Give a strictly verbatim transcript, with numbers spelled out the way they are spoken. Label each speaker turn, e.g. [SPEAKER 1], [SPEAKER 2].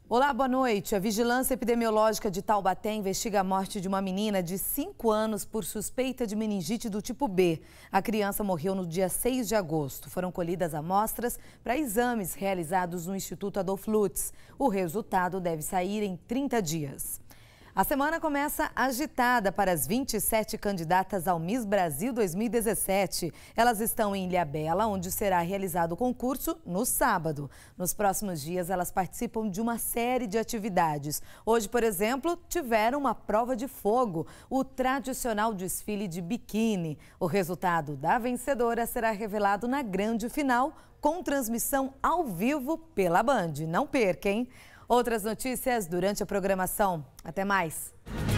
[SPEAKER 1] Olá, boa noite. A Vigilância Epidemiológica de Taubaté investiga a morte de uma menina de cinco anos por suspeita de meningite do tipo B. A criança morreu no dia seis de agosto. Foram colhidas amostras para exames realizados no Instituto Adolf Lutz. O resultado deve sair em trinta dias. A semana começa agitada para as vinte e sete candidatas ao Miss Brasil dois mil e dezessete. Elas estão em Ilhabela, onde será realizado o concurso no sábado. Nos próximos dias, elas participam de uma série de atividades. Hoje, por exemplo, tiveram uma prova de fogo, o tradicional desfile de biquíni. O resultado da vencedora será revelado na grande final, com transmissão ao vivo pela Band. Não perca, hein? Outras notícias durante a programação. Até mais!